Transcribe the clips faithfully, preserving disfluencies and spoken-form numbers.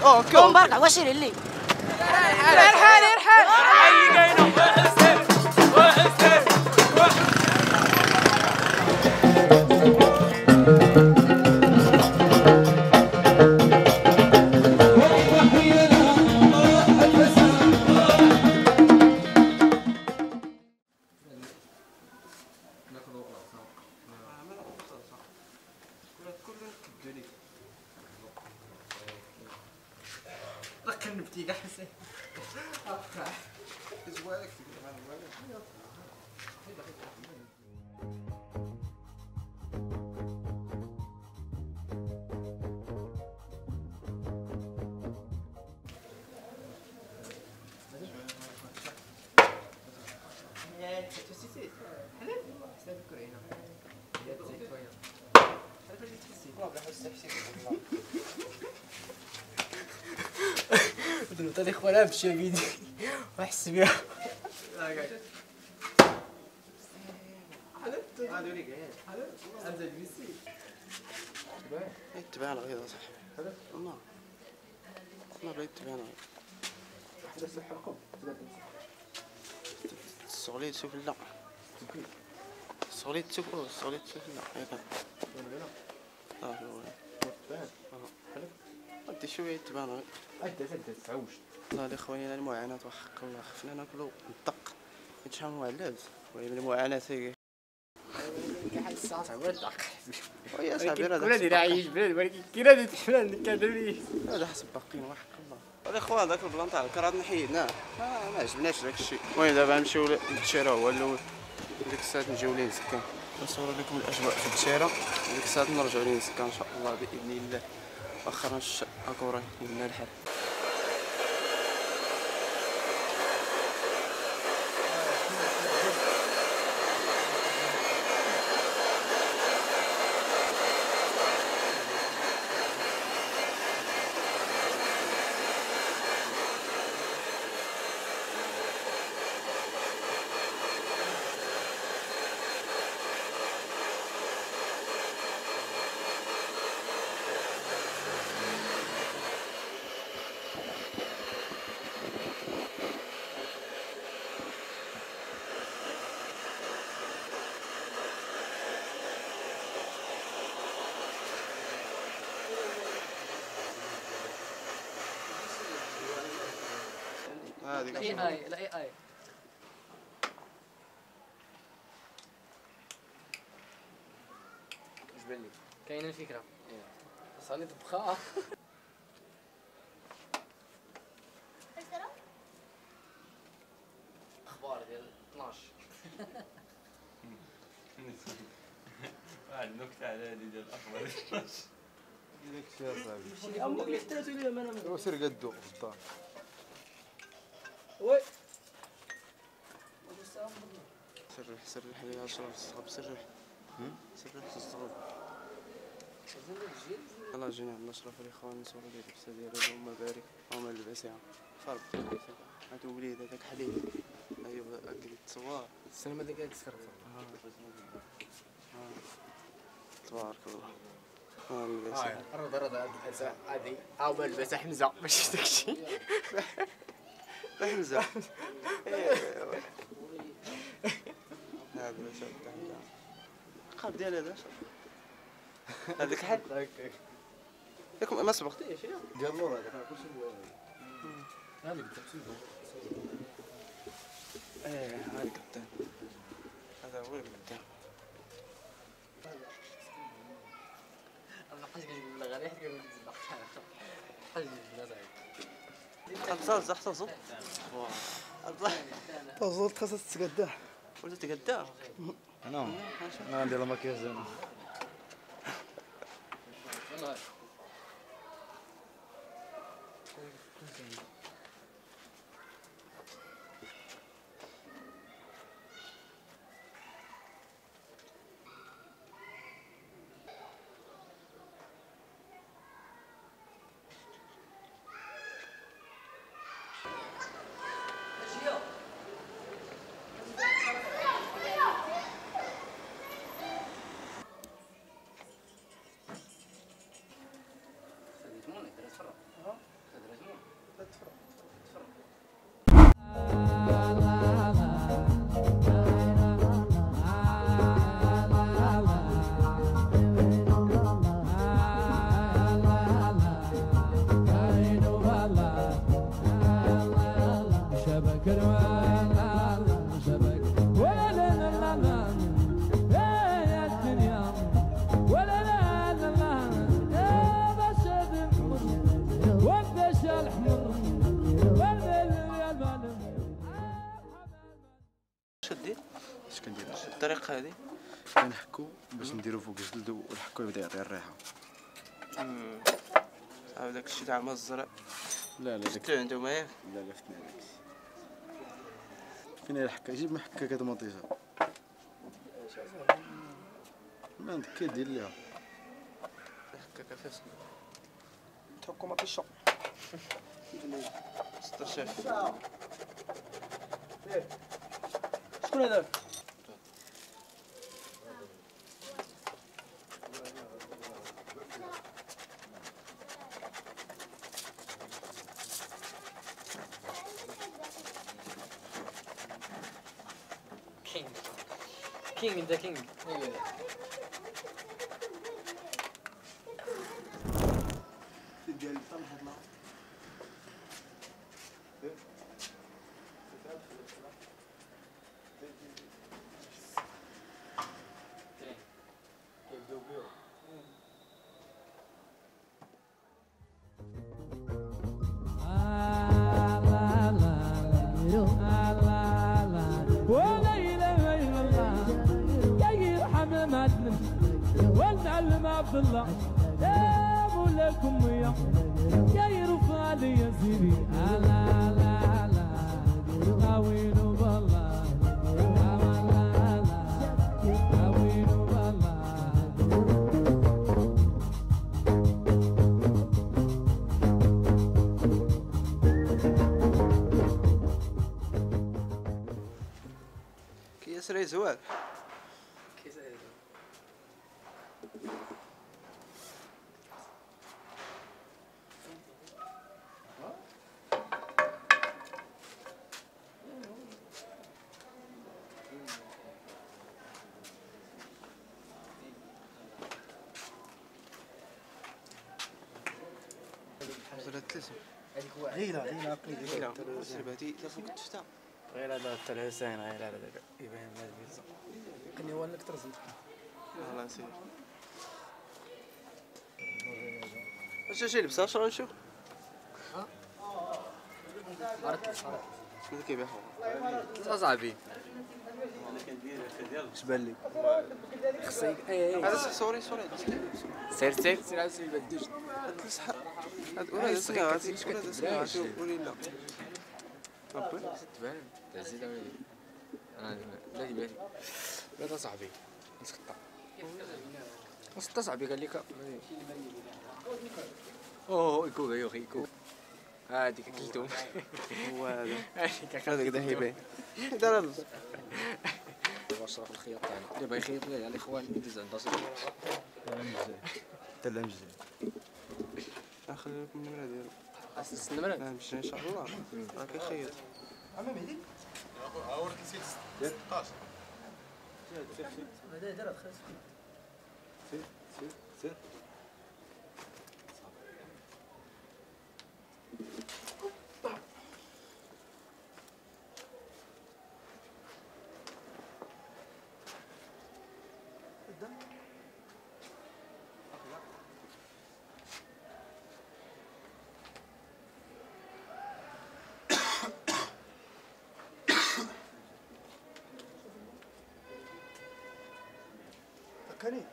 اوكي مبارك واشير اللي ارحل ارحل ارحل كنبتي كاع حسين زوالك عطاني خويا مشى بيدي وحس بيها تبان غير صاحبي هذا والله والله بغيت تبان غير واحد يسحقكم الصغليت شوف لا الصغليت شوف الصغليت شوف لا ياك اه هو تبان اه انت شويه تبان غير انت انت تعوج والله الاخواني المعاناه وحق الله خفنا ناكلو الدق شحال من لابس ولكن المعاناه هي كاع الساعه صعيبه الدق ويا صاحبي راه ولا دير عايش بلاد ولكن كي نادي تحمل كادري هذا حسب باقيين وحق الله الاخوان داك البلان تاع الكراد حيدناه ما ما عجبناش داك الشيء المهم دابا نمشيو للدشيره هو الاول ديك الساعه نجيو ليه نسكن نصور لكم الاجواء في الدشيره ديك الساعه نرجعوا ليه نسكن ان شاء الله باذن الله واخر نش اكوري لنا الحال الاي اي الاي اي اش بان لك كاينه الفكره صاني طبخه اخبار ديال اثناش واحد النكته على هذه ديال الاخبار اثناش داك الشيء اصاحبي امك اللي حطيتو ليا انا سير قدو في الدار وي سرح سرح لي اشرف الصغب سرح سرح الصغب يلا جينا عند اشرف الاخوان نصورو ليه اللبسه ديالو اللهم بارك هما لباسها فرق هاتو وليد هذاك حليب ايوا اكل تصوار السينما ديك تسكر تبارك الله ها اللباسه اه رد رد هادي ها هما لباسه حمزه ماشي داكشي حمزه هذا اللباسه تاع حمزه القاب ديال هذا هذاك حل ياك ما سبقتيش ديال مور هذاك كلشي هذيك التفسير ايه هذا القدام هذا هو القدام انا حاجه كنقول لك غير حاجه كنقول لك حاجه ابصر زحت صوت تزول خاصها تتقداه ولا تقداه انا انا ندير المكياج انا اش كندير؟ الطريقه هذه كنحكو باش نديرو فوق الجلد والحكو يبدا يعطي الريحه. صافي داك الشيء تاع ما الزرع لا لا داك شفتو عندهم ياك لا لا فتنا داكشي. فين هي الحكه؟ جيب محكه كطماطيشه. ما عندك كيدير ليها هكاك فاس تحكم ما تشرب ستة شاف شكون هذاك؟ كينج كينج انت كينج والمعلم عبد الله يا مولاكم يا يا يرفع لي يا سيدي لا لا لا عوينو بالله لا لا لا عوينو بالله كي يسري زوال زرات ثلاثة هذيك واحد غيره غيره لا سرباتي لا فوق التشتا غير هذا حتى الحسين غير هذا يبان هذا البيتزا. كني هو انك ترزم والله سيدي واش شي لبسه اش غنشوف عرفت ماذا كيبيع صاحبي اش بان لك؟ خصك اي هذا سوري سوري سير سير سير عاود سير ما تدوش هاد الصحة هاد ولا سكا هاد ولا سكا شوف قولي لا أبي تبان تزيد انا لا بالي لا صاحبي نسقطها نسقطها صاحبي قال لك اوه يكو يا اخي يكو هذيك كلتهم هو هذا هذيك هذاك دا هيبان دار الرز واش راه في الخياط تاعنا اللي بغى يخيط لي على الاخوان يدوز عند راسو حتى لا مزيان. اخلي لكم النمرة ديالو اسس النمرة لا نمشي ان شاء الله راه كيخيط هذا دار خلاص سير سير سير كريم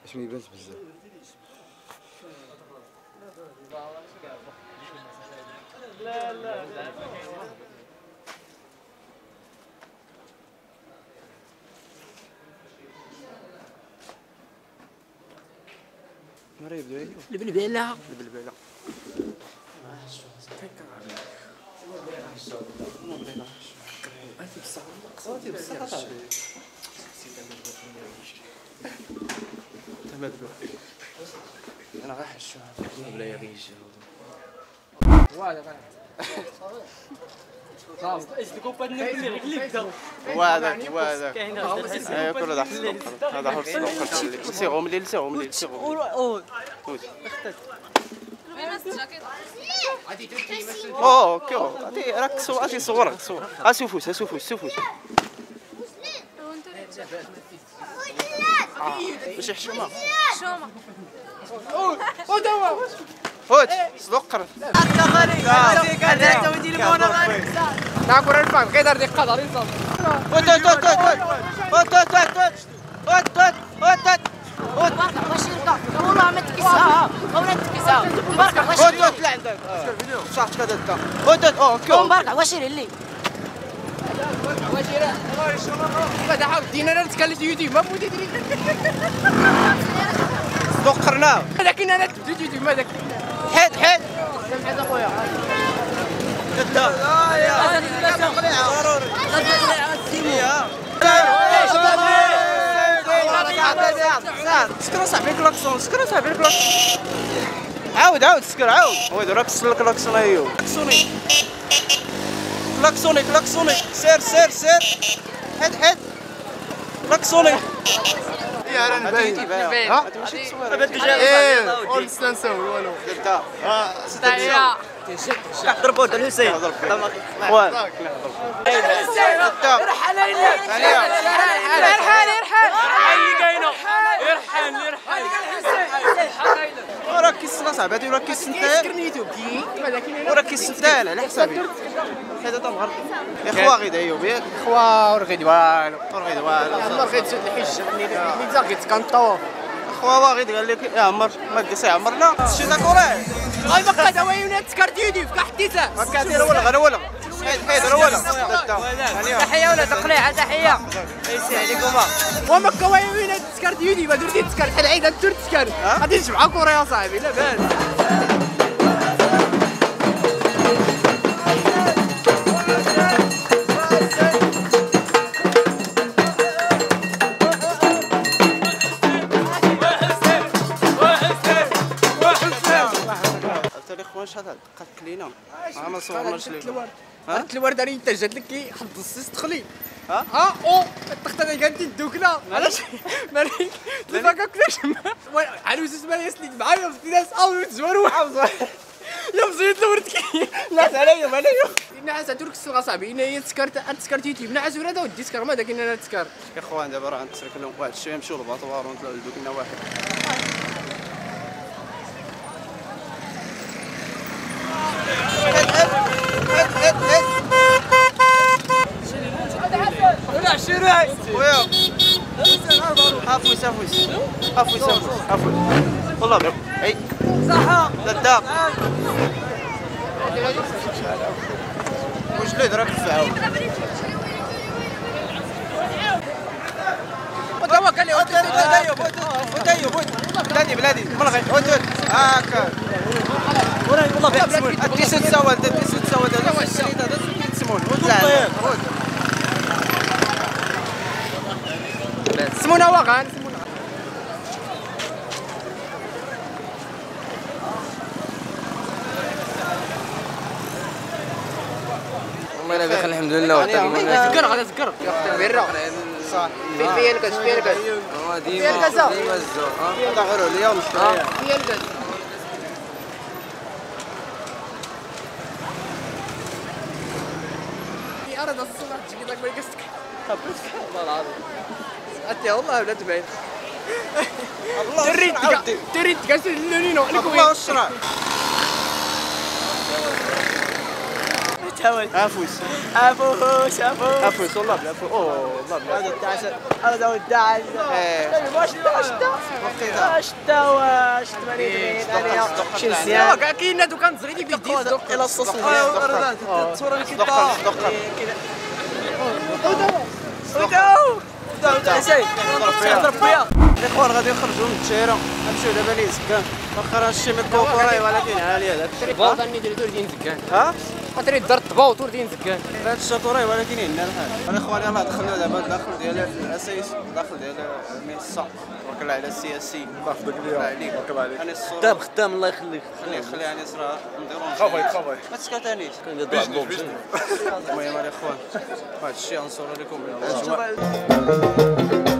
باش ما يبانش بزاف. لا لا لا مرة يبدو البلبلة البلبلة. انا غير حشوها بلا يغيش وهذاك وهذاك ايوا كل هذا حصل هذا حصل السكر سيغو مليل سيغو مليل سيغو اوه اوكي عطي راك صور عطي صورك صور اسوفوس اسوفوس اسوفوس ماشي حشومه حشومه فوت صدق قرب ناكل الفان قدر دي قدر يصل فوت فوت فوت فوت فوت فوت فوت فوت وشيركا والله ما تكسها ولا تكسها بركة فوت وشير فوت لا عندك صح كذا انت فوت اوكي بركة وشير اللي هذا حاول دينا نتكلم يوتيوب ما بودي تدري صدق قرناه لكن انا تبدو يوتيوب ماذاك حيد حيد سمعت اخويا سكر صاحبي كلاكسون سكر صاحبي كلاكسون عاود عاود سكر عاود ويلي راك كسر الكلاكسون ايوا كلاكسوني كلاكسوني كلاكسوني سير سير سير حيد حيد كلاكسوني يا راه نبان ها ماشي تصوير ايه ونستنسوا والو دابا دايره ضربوا الحسين خوان ارحل ارحل ارحل ارحل اللي كاينه ارحل ارحل راه كيسنا صاحبي هادي راه كيسنتال كرنيتو كي وراه كيسنتال على حسابي هذا تا مغرب يا خوا غير ايوب ياك خوا ورغيد والو ورغيد والو الله غير تسد الحج ملي تزاغيت كنطوف خوا واغيد قال لك يا عمر ما قلت يا عمرنا شي داكوراه غاي بقى دوايونات تكرت يدي في كحتيسه هكا دير ولا غير ولا حيد حيد ولا تحيه ولا تقليعه تحيه يسي عليكم وما كوايونات تكرت يدي ما درتي تكرت حل عيد تر تكرت غادي تجمع كوريا يا صاحبي لا باس واش هذا دقات لينا ما صورناش ليكم قالت الورده اللي انت جات لك كي حد الصيص تخلي ها ها او التخته اللي قالت الدوكله علاش مالك كيفاش كلاش عروس ما يسلك معايا في ناس او تزوروح يا مزيد الوردكي ناس عليا عليا نعس ترك السوق صاحبي انا هي تسكرت تسكرت يوتيوب نعس ولا دا ودي تسكر ما داك انا تسكر يا خوان دابا راه نترك لهم واحد الشويه نمشيو للباطوار ونطلعوا لدوك لنا واحد ولا شراي خويا عفويس عفويس عفويس عفويس والله غير اي صح لداق واش ليه راك تفعل وتوكل لي ودايو ودايو بلادي بلادي من غير ودود هاكا والله غير التيسوت سواد التيسوت سواد هذا الشريط هذا كيتسمون سمونا واغان والله الا بخير الحمد لله تذكر غادي تذكر البيرة صح فين فين الكاس فين الكاس ديما ديما الزو هذا غير اليوم شويه فين الكاس أرد الصبح تجي لك ما يقصك والله العظيم أنت والله ولا تبين الله تريد تريد تقاس اللونينو الله الشرع التاول افوس افوس افوس افوس والله بلا افوس اوه والله بلا هذا الدعس هذا هو الدعس ايه واش واش واش واش ثمانين شي مزيان كاع كاين هادو كنزغيدي بيدي صدق الى الصوص مزيان الصوره اللي كيطلع كذا وداو وداو سي ضرب فيها الاخوان غادي نخرجوا من الدائره نمشيو دابا لينزكان واخا راه شي ميكوكو راهي ولكن عاليه داك الشيء البوط اني درتو ديال زكان ها خاطري درت البوط ديال زكان هاد الشاطوري ولكن عندنا الحال الاخوان يلاه دخلنا دابا الداخل ديال الاسايس الداخل ديال الميسا توكل على السياسي الله يحفظك ليا عليك بارك الله عليك انا الصوره خدام خدام الله يخليك خليه خليه يعني صرا نديرو خافي خافي ما تسكتانيش المهم الاخوان هاد الشيء غنصور لكم الاجواء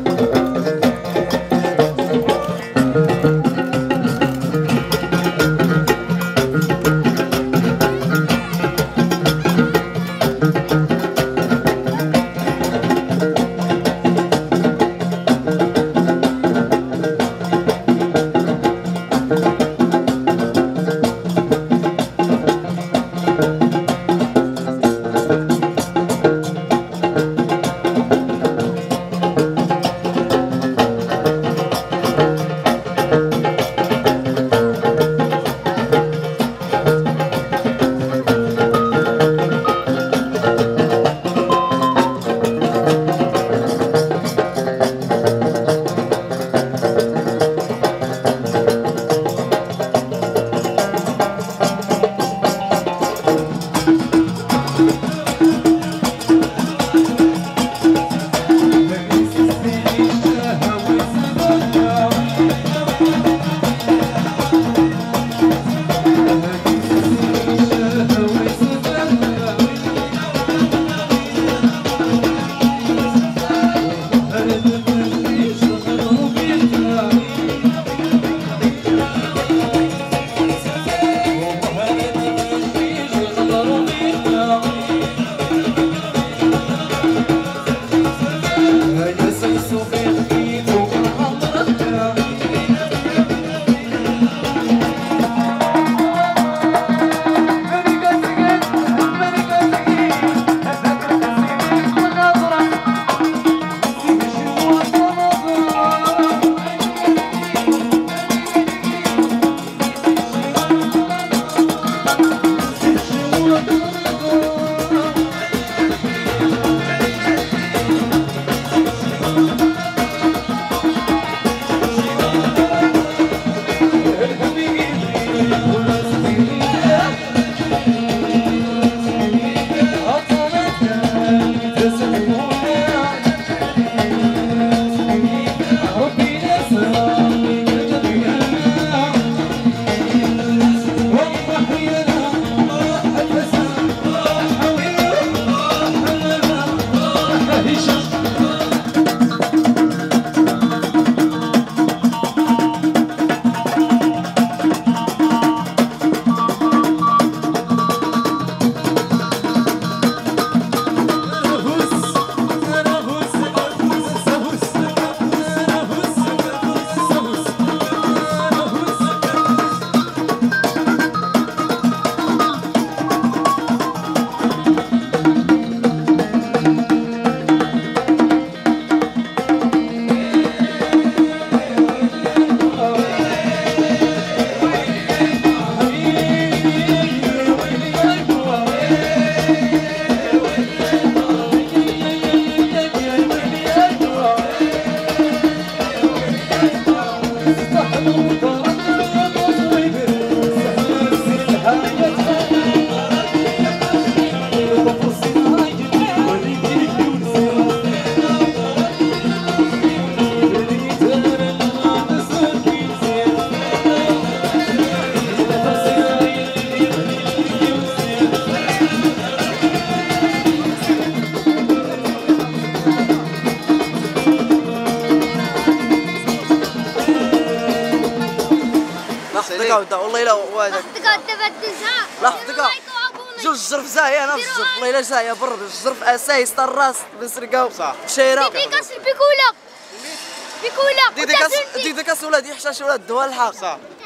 والله الا هذاك دقات دابا دزها لا دقا جوج الجرف زاهيه انا في الجرف والله الا زاهيه برد الجرف اسايس حتى الراس بنسرقاو صح شيره ديديكاس البيكولا بيكولا ديديكاس ديديكاس ولاد يحشاش ولاد دوالحه صح